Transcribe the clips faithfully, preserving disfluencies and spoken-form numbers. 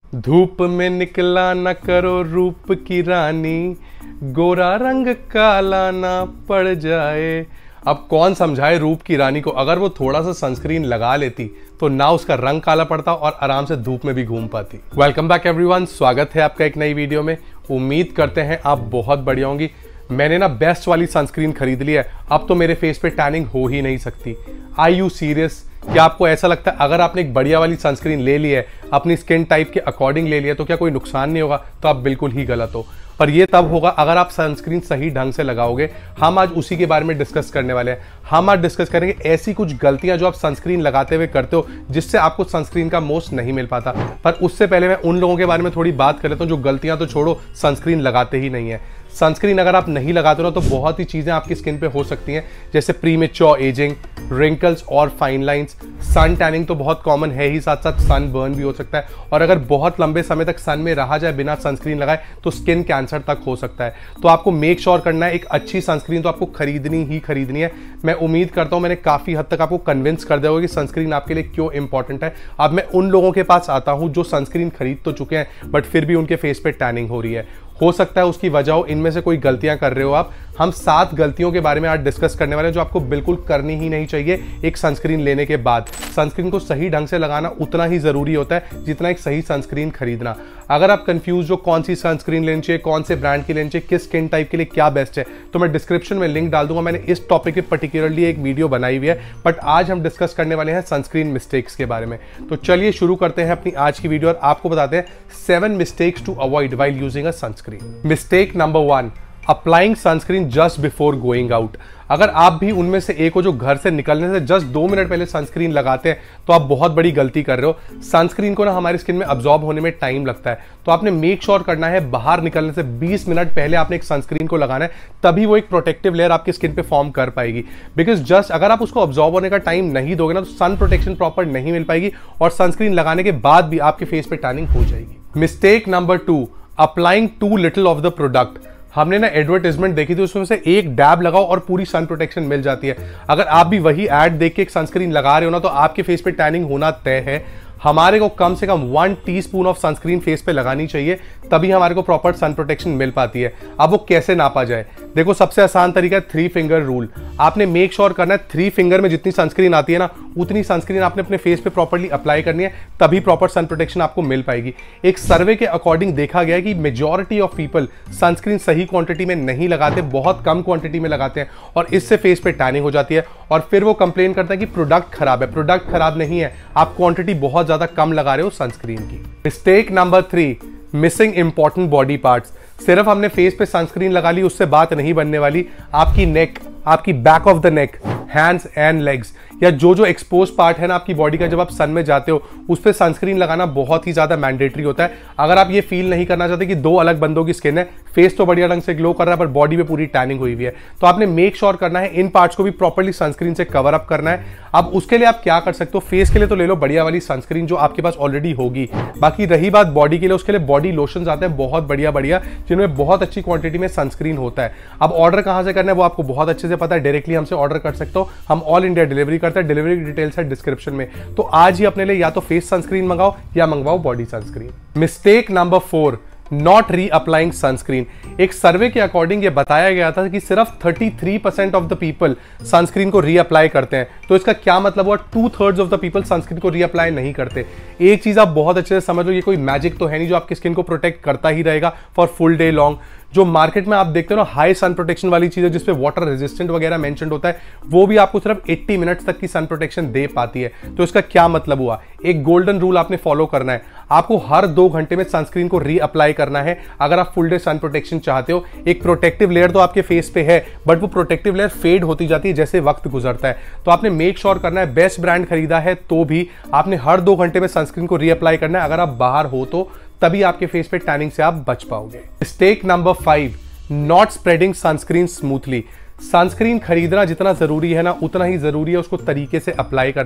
धूप में निकला न करो रूप की रानी, गोरा रंग काला ना पड़ जाए। अब कौन समझाए रूप की रानी को, अगर वो थोड़ा सा सनस्क्रीन लगा लेती तो ना उसका रंग काला पड़ता और आराम से धूप में भी घूम पाती। वेलकम बैक एवरीवन, स्वागत है आपका एक नई वीडियो में। उम्मीद करते हैं आप बहुत बढ़िया होंगी। मैंने ना बेस्ट वाली सनस्क्रीन खरीद ली है, अब तो मेरे फेस पे टैनिंग हो ही नहीं सकती। Are you serious? क्या आपको ऐसा लगता है अगर आपने एक बढ़िया वाली सनस्क्रीन ले ली है, अपनी स्किन टाइप के अकॉर्डिंग ले लिया, तो क्या कोई नुकसान नहीं होगा? तो आप बिल्कुल ही गलत हो। पर ये तब होगा अगर आप सनस्क्रीन सही ढंग से लगाओगे। हम आज उसी के बारे में डिस्कस करने वाले हैं। हम आज डिस्कस करेंगे ऐसी कुछ गलतियां जो आप सनस्क्रीन लगाते हुए करते हो, जिससे आपको सनस्क्रीन का मोस्ट नहीं मिल पाता। पर उससे पहले मैं उन लोगों के बारे में थोड़ी बात कर लेता हूं जो गलतियां तो छोड़ो, सनस्क्रीन लगाते ही नहीं है। सनस्क्रीन अगर आप नहीं लगाते हो तो बहुत ही चीजें आपकी स्किन पे हो सकती हैं, जैसे प्रीमेच्योर एजिंग, रिंकल्स और फाइन लाइंस। सन टैनिंग तो बहुत कॉमन है ही, साथ साथ सन बर्न भी हो सकता है। और अगर बहुत लंबे समय तक सन में रहा जाए बिना सनस्क्रीन लगाए तो स्किन कैंसर तक हो सकता है। तो आपको मेक श्योर करना है, एक अच्छी सनस्क्रीन तो आपको खरीदनी ही खरीदनी है। मैं उम्मीद करता हूं मैंने काफी हद तक आपको कन्विंस कर दिया होगा कि सनस्क्रीन आपके लिए क्यों इंपॉर्टेंट है। अब मैं उन लोगों के पास आता हूं जो सनस्क्रीन खरीद तो चुके हैं बट फिर भी उनके फेस पे टैनिंग हो रही है। हो सकता है उसकी वजह हो इनमें से कोई गलतियां कर रहे हो आप। हम सात गलतियों के बारे में आज डिस्कस करने वाले हैं जो आपको बिल्कुल करनी ही नहीं चाहिए एक सनस्क्रीन लेने के बाद। सनस्क्रीन को सही ढंग से लगाना उतना ही जरूरी होता है जितना एक सही सनस्क्रीन खरीदना। अगर आप कंफ्यूज हो कौन सी सनस्क्रीन लेनी चाहिए, कौन से ब्रांड की लेनी चाहिए, किस स्किन टाइप के लिए क्या बेस्ट है, तो मैं डिस्क्रिप्शन में लिंक डाल दूंगा। मैंने इस टॉपिक पे पर्टिकुलरली एक वीडियो बनाई हुई है, बट आज हम डिस्कस करने वाले हैं सनस्क्रीन मिस्टेक्स के बारे में। तो चलिए शुरू करते हैं अपनी आज की वीडियो और आपको बताते हैं seven mistakes to avoid while using a sunscreen. Mistake number one, applying sunscreen just before going out. अगर आप भी उनमें से एक हो जो घर से निकलने से जस्ट दो मिनट पहले सनस्क्रीन लगाते हैं तो आप बहुत बड़ी गलती कर रहे हो। सनस्क्रीन को ना हमारी स्किन में अब्जॉर्ब होने में टाइम लगता है, तो आपने मेक श्योर करना है बाहर निकलने से बीस मिनट पहले आपने एक सनस्क्रीन को लगाना है, तभी वो एक प्रोटेक्टिव लेयर आपकी स्किन पे फॉर्म कर पाएगी। बिकॉज जस्ट अगर आप उसको अब्जॉर्ब होने का टाइम नहीं दोगे ना तो सन प्रोटेक्शन प्रॉपर नहीं मिल पाएगी और सनस्क्रीन लगाने के बाद भी आपके फेस पे टैनिंग हो जाएगी। Mistake number two, applying too little of the product. हमने ना एडवर्टाइजमेंट देखी थी, उसमें से एक डैब लगाओ और पूरी सन प्रोटेक्शन मिल जाती है। अगर आप भी वही एड देख के एक सनस्क्रीन लगा रहे हो ना तो आपके फेस पे टैनिंग होना तय है। हमारे को कम से कम one teaspoon of sunscreen face पे लगानी चाहिए, तभी हमारे को प्रॉपर सन प्रोटेक्शन मिल पाती है। अब वो कैसे नापा जाए? देखो, सबसे आसान तरीका है थ्री फिंगर रूल। आपने मेक श्योर करना है थ्री फिंगर में जितनी सनस्क्रीन आती है ना उतनी सनस्क्रीन आपने अपने फेस पे प्रॉपर्ली अप्लाई करनी है, तभी प्रॉपर सन प्रोटेक्शन आपको मिल पाएगी। एक सर्वे के अकॉर्डिंग देखा गया है कि मेजॉरिटी ऑफ पीपल सनस्क्रीन सही क्वांटिटी में नहीं लगाते, बहुत कम क्वांटिटी में लगाते हैं और इससे फेस पे टैनिंग हो जाती है और फिर वो कंप्लेन करते हैं कि प्रोडक्ट खराब है। प्रोडक्ट खराब नहीं है, आप क्वांटिटी बहुत ज्यादा कम लगा रहे हो सनस्क्रीन की। Mistake number three, missing important body parts. सिर्फ हमने फेस पे सनस्क्रीन लगा ली उससे बात नहीं बनने वाली। आपकी नेक, आपकी back of the neck, hands and legs, या जो जो एक्सपोज पार्ट है ना आपकी बॉडी का, जब आप सन में जाते हो उस पर सनस्क्रीन लगाना बहुत ही ज्यादा मैंडेटरी होता है। अगर आप ये फील नहीं करना चाहते कि दो अलग बंदों की स्किन है, फेस तो बढ़िया ढंग से ग्लो कर रहा है पर बॉडी पे पूरी टैनिंग हुई हुई है, तो आपने मेक श्योर करना है इन पार्ट्स को भी प्रॉपर्ली सनस्क्रीन से कवर अप करना है। अब उसके लिए आप क्या कर सकते हो, फेस के लिए तो ले लो बढ़िया वाली सनस्क्रीन जो आपके पास ऑलरेडी होगी। बाकी रही बात बॉडी के लिए, उसके लिए बॉडी लोशन आते हैं बहुत बढ़िया बढ़िया, जिनमें बहुत अच्छी क्वांटिटी में सनस्क्रीन होता है। अब ऑर्डर कहां से करना है वो आपको बहुत अच्छे से पता है, डायरेक्टली हमसे ऑर्डर कर सकते हो। हम ऑल इंडिया डिलीवरी करते हैं, डिलीवरी डिटेल्स है डिस्क्रिप्शन में। तो आज ही अपने लिए या तो फेस सनस्क्रीन मंगाओ या मंगवाओ body sunscreen. Mistake number four, not reapplying sunscreen. एक सर्वे के अकॉर्डिंग ये बताया गया था कि सिर्फ तैंतीस percent of the people sunscreen को रीअप्लाई करते हैं। तो इसका क्या मतलब हुआ? Two thirds of the people sunscreen को रीअप्लाई नहीं करते। एक चीज आप बहुत अच्छे से समझो, ये कोई मैजिक तो है नहीं जो आपकी स्किन को प्रोटेक्ट करता ही रहेगा फॉर फुल डे लॉन्ग। जो मार्केट में आप देखते हो ना हाई सन प्रोटेक्शन वाली चीजें जिसपे वाटर रेजिस्टेंट वगैरह मेंशन्ड होता है, वो भी आपको सिर्फ अस्सी मिनट्स तक की सन प्रोटेक्शन दे पाती है। तो इसका क्या मतलब हुआ? एक गोल्डन रूल आपने फॉलो करना है, आपको हर दो घंटे में सनस्क्रीन को रीअप्लाई करना है अगर आप फुल डे सन प्रोटेक्शन चाहते हो। एक प्रोटेक्टिव लेयर तो आपके फेस पे है बट वो प्रोटेक्टिव लेयर फेड होती जाती है जैसे वक्त गुजरता है। तो आपने मेक श्योर करना है, बेस्ट ब्रांड खरीदा है तो भी आपने हर दो घंटे में सनस्क्रीन को रीअप्लाई करना है। अगर आप बाहर हो तो तभी आपके फेस पे टैनिंग से आप बच पाओगे। Mistake number five, not spreading sunscreen smoothly. Sunscreen खरीदना जितना जरूरी है ना उतना ही जरूरी है उसको तरीके से अप्लाई करना।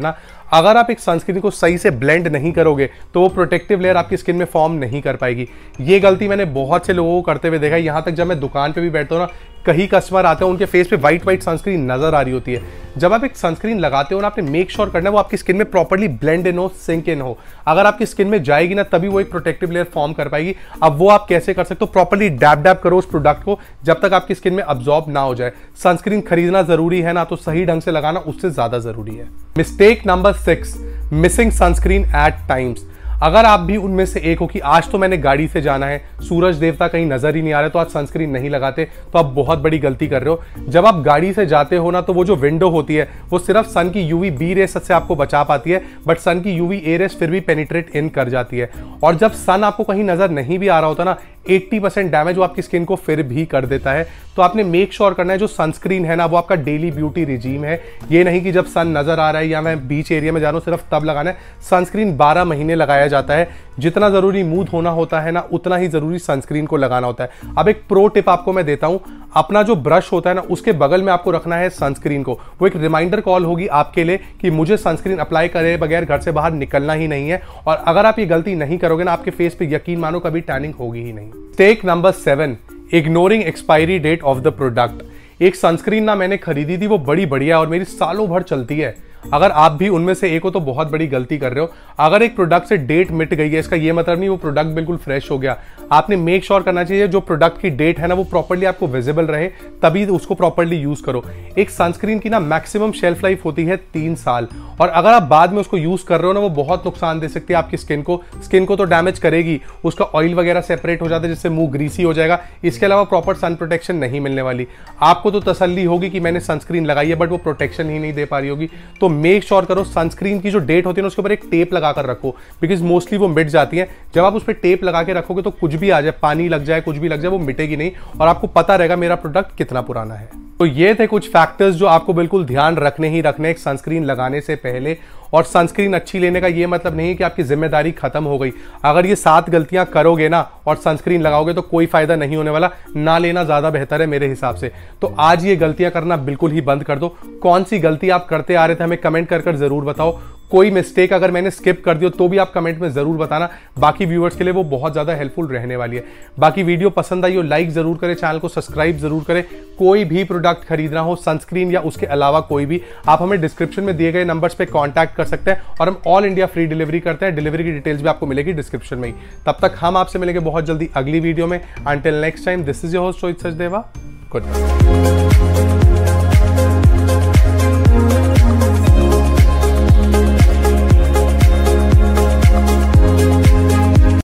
अगर आप एक सनस्क्रीन को सही से ब्लेंड नहीं करोगे तो वो प्रोटेक्टिव लेयर आपकी स्किन में फॉर्म नहीं कर पाएगी। ये गलती मैंने बहुत से लोगों को करते हुए देखा है। यहाँ तक जब मैं दुकान पे भी बैठता हूँ ना, कई कस्टमर आते हैं, उनके फेस पे व्हाइट व्हाइट सनस्क्रीन नजर आ रही होती है। जब आप एक सनस्क्रीन लगाते हो ना, आपने मेक श्योर करना है वो आपकी स्किन में प्रॉपर्ली ब्लेंड इन हो, सिंक इन हो। अगर आपकी स्किन में जाएगी ना, तभी वो एक प्रोटेक्टिव लेयर फॉर्म कर पाएगी। अब वो आप कैसे कर सकते हो? प्रॉपर्ली डैब डैब करो उस प्रोडक्ट को जब तक आपकी स्किन में अब्जॉर्ब ना हो जाए। सनस्क्रीन खरीदना जरूरी है ना, तो सही ढंग से लगाना उससे ज्यादा जरूरी है। Mistake number six, missing sunscreen at times. अगर आप भी उनमें से एक हो कि आज तो मैंने गाड़ी से जाना है, सूरज देवता कहीं नजर ही नहीं आ रहे, तो आज सनस्क्रीन नहीं लगाते, तो आप बहुत बड़ी गलती कर रहे हो। जब आप गाड़ी से जाते हो ना, तो वो जो विंडो होती है वो सिर्फ सन की यूवी बी रेस से आपको बचा पाती है, बट सन की यूवी ए रेस फिर भी पेनिट्रेट इन कर जाती है। और जब सन आपको कहीं नजर नहीं भी आ रहा होता ना, अस्सी परसेंट डैमेज वो आपकी स्किन को फिर भी कर देता है। तो आपने मेक श्योर करना है जो सनस्क्रीन है ना, वो आपका डेली ब्यूटी रिजीम है। ये नहीं कि जब सन नजर आ रहा है या मैं बीच एरिया में जा रहा हूं सिर्फ तब लगाना है। सनस्क्रीन बारह महीने लगाया जाता है। जितना जरूरी मूड होना होता है ना, उतना ही जरूरी सनस्क्रीन को लगाना होता है। अब एक प्रो टिप आपको मैं देता हूं, अपना जो ब्रश होता है ना, उसके बगल में आपको रखना है सनस्क्रीन को। वो एक रिमाइंडर कॉल होगी आपके लिए कि मुझे सनस्क्रीन अप्लाई करे बगैर घर से बाहर निकलना ही नहीं है। और अगर आप ये गलती नहीं करोगे ना, आपके फेस पे यकीन मानो कभी टैनिंग होगी ही नहीं। Mistake number seven, ignoring expiry date of the product. एक सनस्क्रीन ना मैंने खरीदी थी, वो बड़ी बढ़िया और मेरी सालों भर चलती है। अगर आप भी उनमें से एक हो तो बहुत बड़ी गलती कर रहे हो। अगर एक प्रोडक्ट से डेट मिट गई है, इसका ये मतलब नहीं वो प्रोडक्ट बिल्कुल फ्रेश हो गया। आपने मेक श्योर करना चाहिए जो प्रोडक्ट की डेट है ना, वो प्रॉपर्ली आपको विजिबल रहे, तभी उसको प्रॉपर्ली यूज करो। एक सनस्क्रीन की ना मैक्सिमम शेल्फ लाइफ होती है तीन साल, और अगर आप बाद में उसको यूज कर रहे हो ना, वो बहुत नुकसान दे सकती है आपकी स्किन को। स्किन को तो डैमेज करेगी, उसका ऑयल वगैरह सेपरेट हो जाता है जिससे मुंह ग्रीसी हो जाएगा। इसके अलावा प्रॉपर सन प्रोटेक्शन नहीं मिलने वाली। आपको तो तसल्ली होगी कि मैंने सनस्क्रीन लगाई है, बट वो प्रोटेक्शन ही नहीं दे पा रही होगी। तो मेक श्योर करो सनस्क्रीन की जो डेट होती है ना, उसके ऊपर एक टेप लगाकर रखो, बिकॉज मोस्टली वो मिट जाती है। जब आप उस पर टेप लगा के रखोगे तो कुछ भी आ जाए, पानी लग जाए, कुछ भी लग जाए, वो मिटेगी नहीं और आपको पता रहेगा मेरा प्रोडक्ट कितना पुराना है। तो ये थे कुछ फैक्टर्स जो आपको बिल्कुल ध्यान रखने ही रखने एक सनस्क्रीन लगाने से पहले। और सनस्क्रीन अच्छी लेने का ये मतलब नहीं कि आपकी जिम्मेदारी खत्म हो गई। अगर ये सात गलतियां करोगे ना और सनस्क्रीन लगाओगे तो कोई फायदा नहीं होने वाला। ना लेना ज्यादा बेहतर है मेरे हिसाब से। तो आज ये गलतियां करना बिल्कुल ही बंद कर दो। कौन सी गलती आप करते आ रहे थे हमें कमेंट कर कर जरूर बताओ। कोई मिस्टेक अगर मैंने स्किप कर दिया तो भी आप कमेंट में जरूर बताना। बाकी व्यूअर्स के लिए वो बहुत ज्यादा हेल्पफुल रहने वाली है। बाकी वीडियो पसंद आई हो लाइक जरूर करें, चैनल को सब्सक्राइब जरूर करें। कोई भी प्रोडक्ट खरीदना हो, सनस्क्रीन या उसके अलावा कोई भी, आप हमें डिस्क्रिप्शन में दिए गए नंबर्स पे कांटेक्ट कर सकते हैं और हम ऑल इंडिया फ्री डिलीवरी करते हैं। डिलीवरी की डिटेल्स भी आपको मिलेगी डिस्क्रिप्शन में ही। तब तक हम आपसे मिलेंगे बहुत जल्दी अगली वीडियो में। Until next time, this is your host Rohit Sachdeva. Good bye.